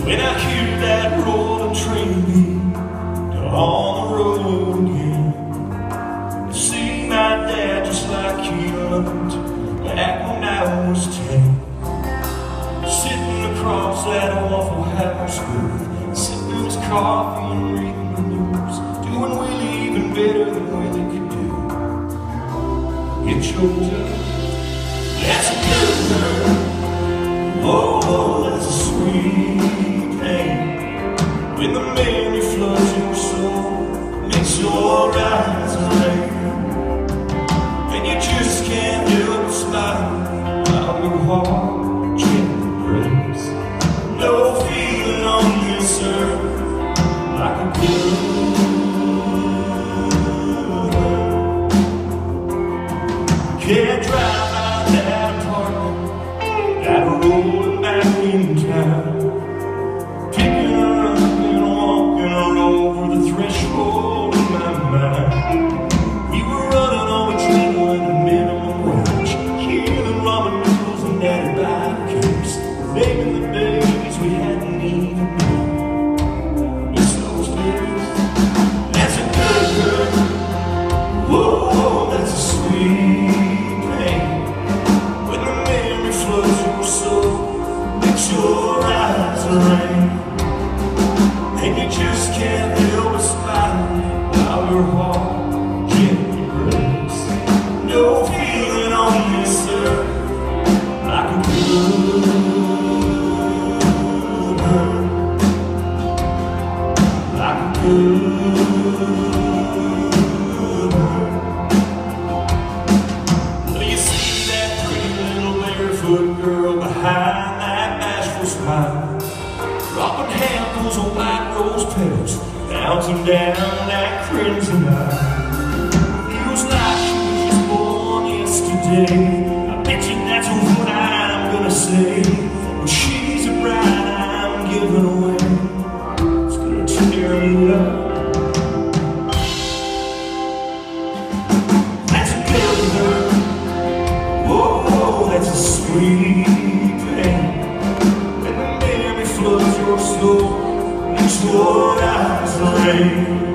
When I hear that rolling train beat on the road again, see my dad just like he loved back when I was 10, sitting across that Waffle House booth, sipping his coffee and reading the news, doing Willie even better than Willie could do. Get choked up, that's a good girl. Oh, that's a sweet pain. When the memory floods your soul, makes your eyes rain, and you just can't help but smile while your heart gently breaks. No feeling on this earth like a good girl. Can't drive out that apartment, gotta roll back in town, picking her up and walking her over the threshold of my mind. We were running on adrenaline and minimum wage, killing ramen noodles and daddy barbecue, naming the days we hadn't even known. Miss those days, that's a good girl. Whoa, that's a sweet pain. When the memory floods your soul, makes your eyes rain, and you just can't help but smile while your heart gently breaks. No feeling on this earth like a good girl, like a good girl. Well, you see that pretty little barefoot girl behind that bashful smile, dropping handfuls of white rose petals, bouncing down that crimson aisle. Feels like she was just born yesterday. I bet you that's what I'm gonna say. Well, she's a bride I'm giving away. It's gonna tear me up. That's a good girl. Whoa, that's a sweet pain. When the memory floods your soul, makes your eyes rain,